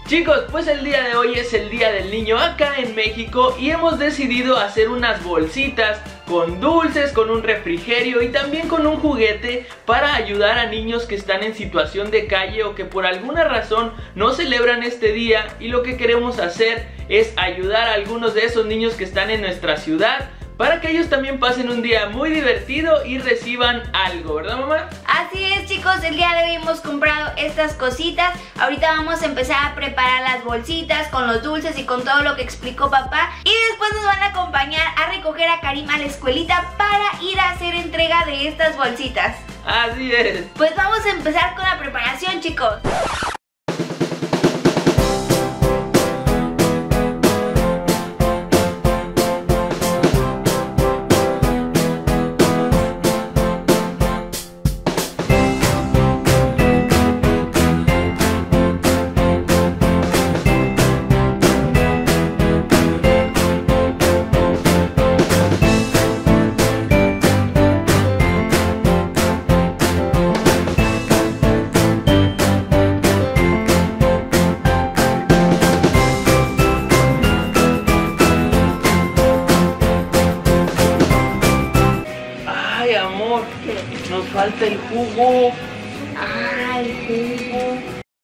Chicos, pues el día de hoy es el Día del Niño acá en México y hemos decidido hacer unas bolsitas con dulces, con un refrigerio y también con un juguete para ayudar a niños que están en situación de calle o que por alguna razón no celebran este día, y lo que queremos hacer es ayudar a algunos de esos niños que están en nuestra ciudad para que ellos también pasen un día muy divertido y reciban algo, ¿verdad, mamá? Así es, chicos, el día de hoy hemos comprado estas cositas. Ahorita vamos a empezar a preparar las bolsitas con los dulces y con todo lo que explicó papá. Y después nos van a acompañar a recoger a Karim a la escuelita para ir a hacer entrega de estas bolsitas. Así es. Pues vamos a empezar con la preparación, chicos. Nos falta el jugo. Ah, el jugo.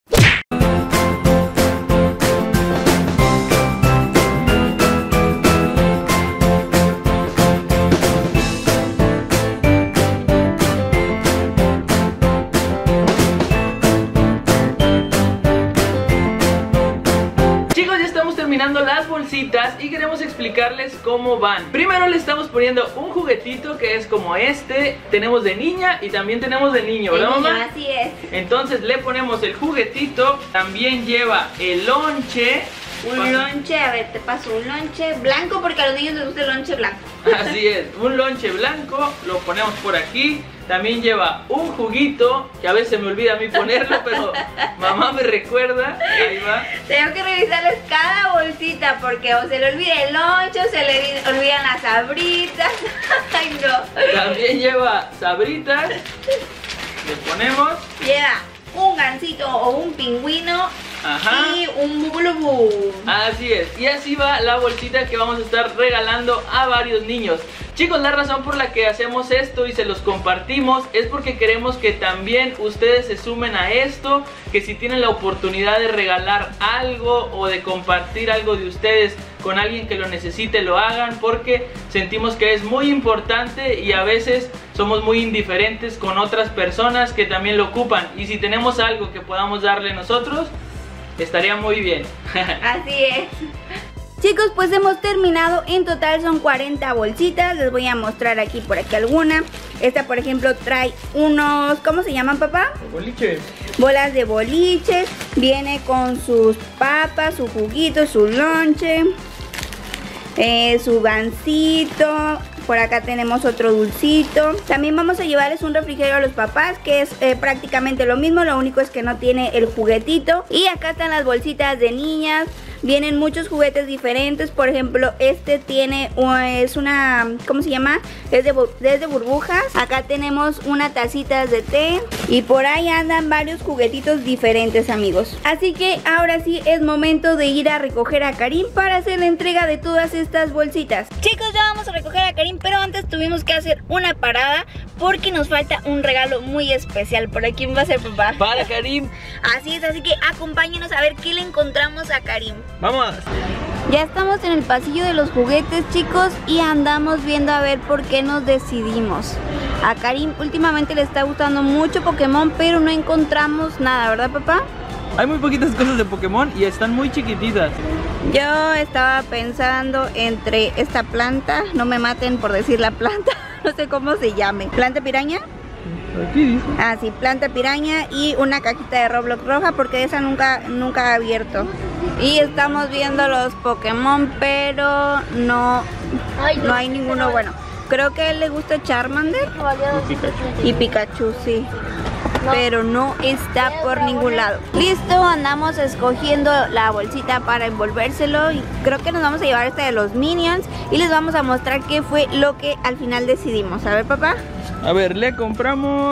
Chicos, ya estamos terminando las bolsitas y queremos explicarles cómo van. Primero le estamos poniendo un juguetito que es como este. Tenemos de niña y también tenemos de niño, ¿verdad, mamá? Así es. Entonces le ponemos el juguetito. También lleva el lonche. Un lonche, a ver, te paso un lonche blanco porque a los niños les gusta el lonche blanco. Así es, un lonche blanco, lo ponemos por aquí. También lleva un juguito, que a veces me olvida a mí ponerlo, pero mamá me recuerda. Ahí va. Tengo que revisarles cada bolsita porque o se le olvida el lonche o se le olvidan las sabritas. Ay, no. También lleva sabritas. Le ponemos. Lleva un gansito o un pingüino. Ajá. Y un bubulubú. Así es, y así va la bolsita que vamos a estar regalando a varios niños. Chicos, la razón por la que hacemos esto y se los compartimos es porque queremos que también ustedes se sumen a esto, que si tienen la oportunidad de regalar algo o de compartir algo de ustedes con alguien que lo necesite, lo hagan, porque sentimos que es muy importante y a veces somos muy indiferentes con otras personas que también lo ocupan, y si tenemos algo que podamos darle nosotros, estaría muy bien. Así es. Chicos, pues hemos terminado. En total son 40 bolsitas. Les voy a mostrar aquí por aquí alguna. Esta, por ejemplo, trae unos... ¿cómo se llaman, papá? Boliches. Bolas de boliches. Viene con sus papas, su juguito, su lonche, su gansito. Por acá tenemos otro dulcito. También vamos a llevarles un refrigerio a los papás, que es prácticamente lo mismo, lo único es que no tiene el juguetito. Y acá están las bolsitas de niñas. Vienen muchos juguetes diferentes. Por ejemplo, este tiene, es una, ¿cómo se llama? Es de burbujas. Acá tenemos una tacita de té. Y por ahí andan varios juguetitos diferentes, amigos. Así que ahora sí es momento de ir a recoger a Karim para hacer la entrega de todas estas bolsitas. Chicos, ya vamos a recoger a Karim, pero antes tuvimos que hacer una parada porque nos falta un regalo muy especial. ¿Para quién va a ser, papá? Para Karim. Así es, así que acompáñenos a ver qué le encontramos a Karim. Vamos. Ya estamos en el pasillo de los juguetes, chicos, y andamos viendo a ver por qué nos decidimos. A Karim últimamente le está gustando mucho Pokémon, pero no encontramos nada, ¿verdad, papá? Hay muy poquitas cosas de Pokémon y están muy chiquititas. Yo estaba pensando entre esta planta, no me maten por decir la planta, no sé cómo se llame. ¿Planta piraña? Aquí dice. Ah, sí, planta piraña y una cajita de Roblox roja porque esa nunca ha abierto. Y estamos viendo los Pokémon, pero no hay ninguno bueno. Creo que a él le gusta Charmander y Pikachu, sí. Pero no está por ningún lado. Listo, andamos escogiendo la bolsita para envolvérselo y creo que nos vamos a llevar esta de los Minions y les vamos a mostrar qué fue lo que al final decidimos. A ver, papá. A ver, le compramos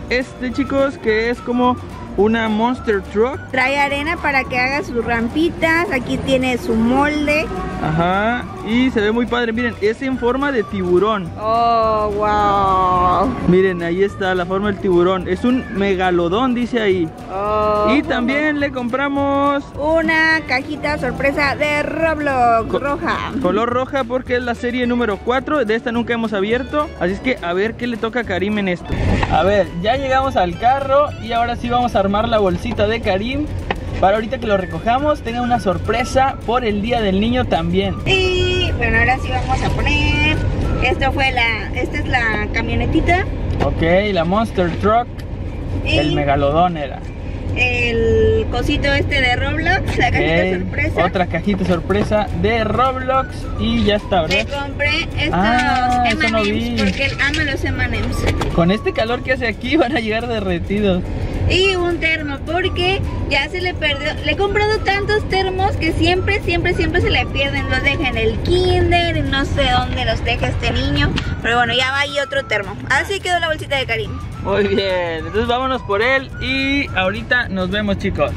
este, chicos, que es como una Monster Truck. Trae arena para que haga sus rampitas. Aquí tiene su molde. Ajá, y se ve muy padre. Miren, es en forma de tiburón. Oh, wow. Miren, ahí está la forma del tiburón. Es un megalodón, dice ahí. Oh. Y también le compramos una cajita sorpresa de Roblox roja. color roja porque es la serie número 4. De esta nunca hemos abierto. Así es que a ver qué le toca a Karim en esto. A ver, ya llegamos al carro y ahora sí vamos a armar la bolsita de Karim. Para ahorita que lo recojamos, tenga una sorpresa por el Día del Niño también. Y bueno, ahora sí vamos a poner. Esta es la camionetita. Ok, la Monster Truck. Y el megalodón era. el cosito este de Roblox, la cajita sorpresa. Otra cajita sorpresa de Roblox y ya está, Le ¿verdad? compré estos eso no vi. M&M's porque él ama los M&M's. Con este calor que hace aquí van a llegar derretidos. Y un termo porque ya se le perdió. Le he comprado tantos termos que siempre se le pierden. Los deja en el kinder y no sé dónde los deja este niño. Pero bueno, ya va ahí otro termo. Así quedó la bolsita de Karim. Muy bien, entonces vámonos por él y ahorita nos vemos, chicos.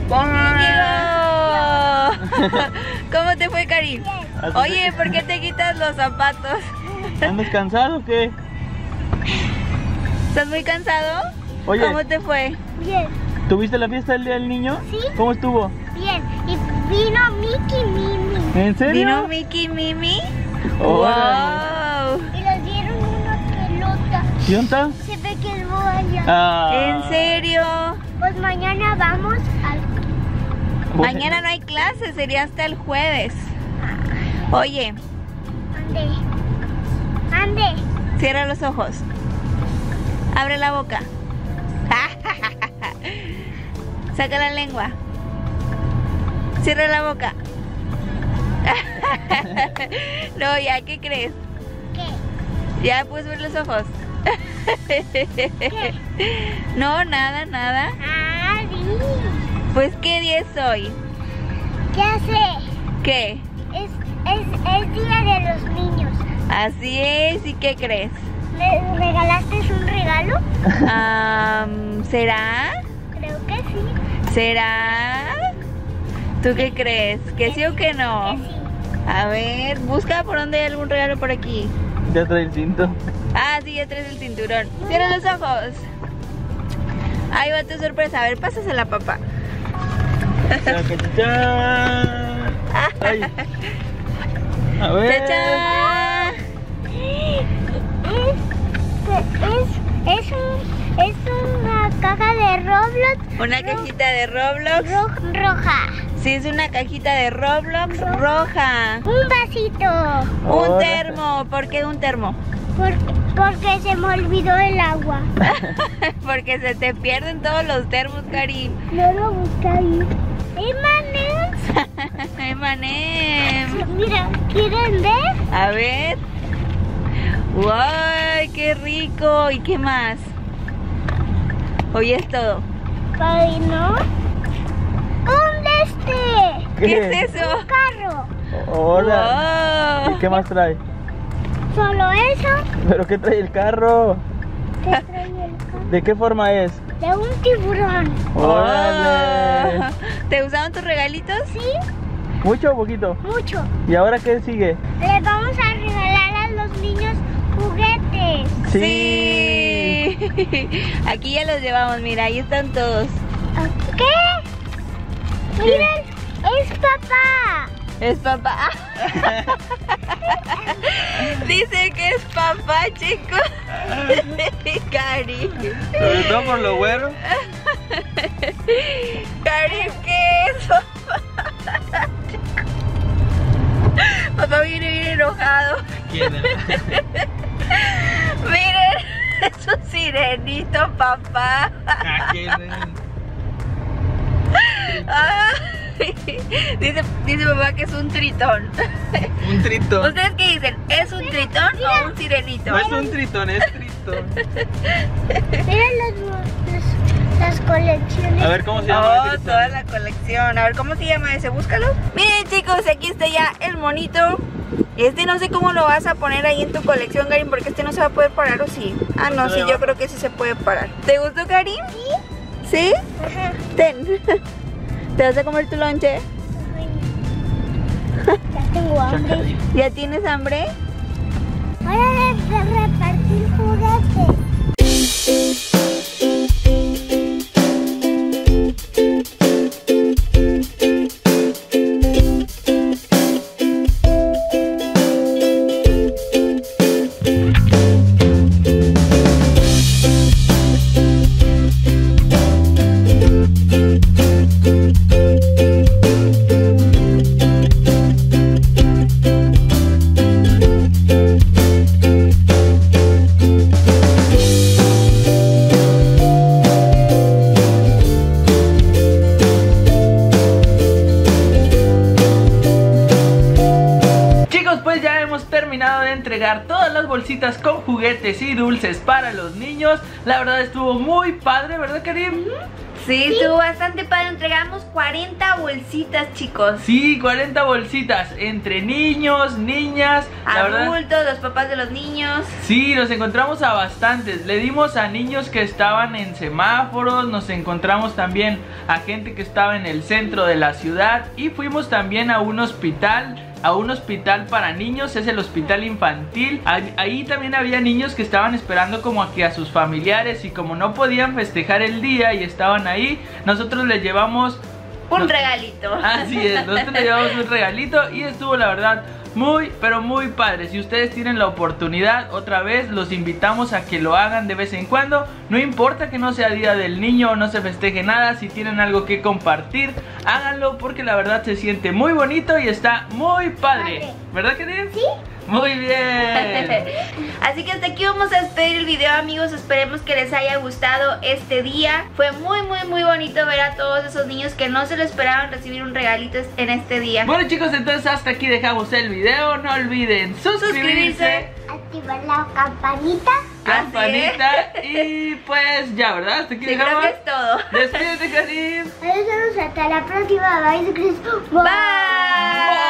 ¿Cómo te fue, Karim? Oye, ¿por qué te quitas los zapatos? ¿Andas cansado o qué? ¿Estás muy cansado? Oye, ¿Cómo te fue? Bien, ¿tuviste la fiesta del Día del Niño? Sí. ¿Cómo estuvo? bien. Y vino Mickey Mimi. ¿En serio? ¿Vino Mickey y Mimi? Órale. ¡Wow! Y les dieron una pelota. ¿Y dónde está? Se ve que es allá. ¿En serio? Pues mañana vamos al... Bueno. Mañana no hay clase, sería hasta el jueves. Oye, Ande. cierra los ojos. Abre la boca. Saca la lengua. Cierra la boca. No, ya, ¿qué crees? ¿Qué? Ya puedes ver los ojos. No, nada, nada. Ah, sí. Pues, ¿qué día es hoy? Ya sé. ¿Qué? Es día de los niños. Así es, ¿y qué crees? ¿Me regalaste un regalo? ¿Será? Creo que sí. ¿Será? ¿Tú qué crees? ¿Que sí o que no? Que sí. A ver, busca por donde hay algún regalo por aquí. Ya trae el cinto. Ah, sí, ya traes el cinturón. Cierra los ojos. Ahí va tu sorpresa. A ver, pásasela, papá. ¡Chachán! Ay. A ver. ¡Chachán! Es una caja de Roblox. Una cajita de Roblox. Roja. Sí, es una cajita de Roblox roja. Un vasito. Un Hola. termo. ¿Por qué un termo? Porque se me olvidó el agua. Porque se te pierden todos los termos, Karim. No lo busqué ahí. ¡Manes! Emanem. Mira, ¿quieren ver? A ver. ¡Guay! ¡Qué rico! ¿Y qué más? Hoy es todo. Ay, ¿no? ¿Qué es eso? Un carro. Hola. Wow. ¿Y qué más trae? Solo eso. ¿Pero qué trae el carro? ¿Qué trae el carro? ¿De qué forma es? De un tiburón. ¡Órale! Oh. ¿Te gustaron tus regalitos? Sí, ¿Mucho o poquito? mucho. ¿Y ahora qué sigue? Le vamos a regalar a los niños juguetes. Sí. Aquí ya los llevamos, mira, ahí están todos. ¿Qué? Miren, es papá. Es papá. Dice que es papá, chicos. Karim. Sobre todo por lo güero. Karim, ¿qué es papá? Papá viene bien enojado. ¿Quién es? Miren, es un sirenito, papá. ¿A quién es? Ay, dice papá que es un tritón. Un tritón. ¿Ustedes qué dicen? ¿Es un tritón o un sirenito? No es un tritón, es tritón. Miren las colecciones. A ver cómo se llama ese Oh, tritón. toda la colección. A ver, ¿cómo se llama ese? Búscalo. Miren, chicos, aquí está ya el monito. Este no sé cómo lo vas a poner ahí en tu colección, Karim, porque este no se va a poder parar, ¿o sí? Ah, no, sí, yo creo que sí se puede parar. ¿Te gustó, Karim? Sí. ¿Sí? Ajá. Ten. ¿Te vas a comer tu lonche? Ya tengo hambre. ¿Ya tienes hambre? Hora de repartir juguetes. Entregar todas las bolsitas con juguetes y dulces para los niños. La verdad estuvo muy padre, ¿verdad, Karim? Sí, estuvo bastante padre. Entregamos 40 bolsitas, chicos. Sí, 40 bolsitas entre niños, niñas, adultos, los papás de los niños. Sí, nos encontramos a bastantes. Le dimos a niños que estaban en semáforos, nos encontramos también a gente que estaba en el centro de la ciudad y fuimos también a un hospital para niños, es el hospital infantil. Ahí también había niños que estaban esperando como a que a sus familiares, y como no podían festejar el día y estaban ahí, nosotros les llevamos un regalito. Así es, nosotros les llevamos un regalito y estuvo la verdad muy, pero muy padre. Si ustedes tienen la oportunidad, otra vez los invitamos a que lo hagan de vez en cuando. No importa que no sea día del niño o no se festeje nada, si tienen algo que compartir, háganlo, porque la verdad se siente muy bonito y está muy padre. ¿Verdad, Karim? Sí. Muy bien. Así que hasta aquí vamos a despedir el video, amigos. Esperemos que les haya gustado este día. Fue muy bonito ver a todos esos niños que no se lo esperaban recibir un regalito en este día. Bueno, chicos, entonces hasta aquí dejamos el video. No olviden suscribirse, activar la campanita. Y pues ya, ¿verdad? Hasta aquí dejamos. Creo que es todo. Despídete, Karim. Adiós, hasta la próxima. Bye. Bye.